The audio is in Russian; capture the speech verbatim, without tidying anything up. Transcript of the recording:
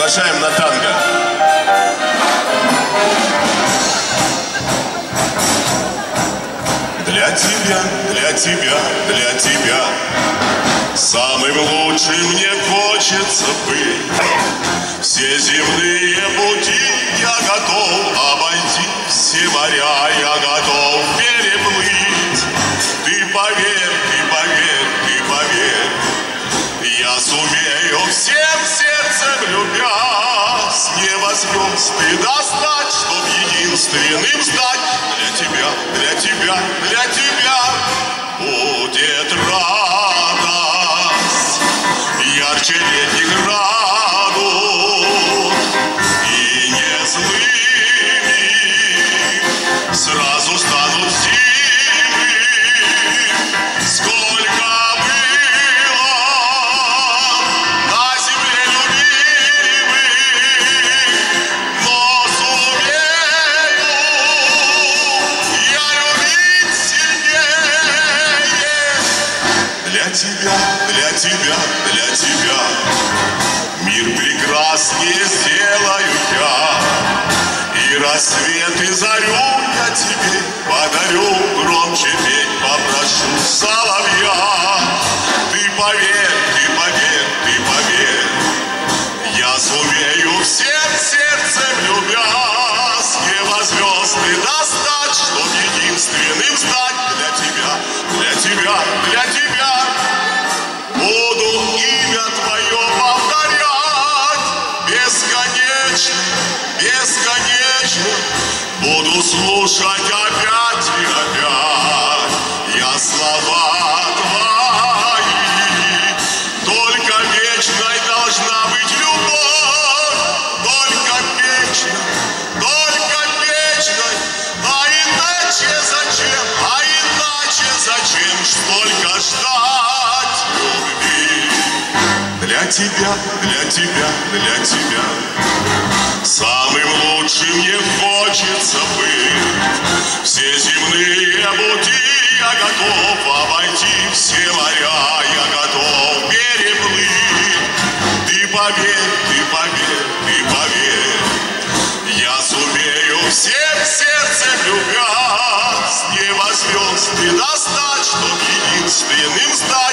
Приглашаем на танго. Для тебя, для тебя, для тебя самым лучшим мне хочется быть. Все земные пути я готов обойти, все моря я готов переплыть. Ты поверь, ты поверь, ты поверь, я сумею всем сердцем любя с неба звезд ты достать, чтоб единственным стать. Для тебя, для тебя, для тебя будет радость ярче летних радуг, и не злыми сразу станут зимы. Сколько было на земле любимых, но сумею я любить сильнее. Для тебя, для тебя, для тебя мир прекраснее сделаю я, и рассвет и зарю я тебе подарю, громче петь попрошу соловья. Ты поверь, ты поверь, ты поверь, я сумею всем сердцем любя с неба звезды достать, чтоб единственным стать. Для тебя, для тебя, для тебя буду имя твое повторять бесконечно, бесконечно. Буду слушать опять и опять я слова твои. Только вечной должна быть любовь, только вечной, только вечной. А иначе зачем, а иначе зачем столько ждать любви? Для тебя, для тебя, для тебя самым лучшим мне хочется быть. Все земные пути я готов обойти, все моря я готов переплыть. Ты поверь, ты поверь, ты поверь, я сумею всем сердцем любя с неба звезды достать, чтоб единственным стать.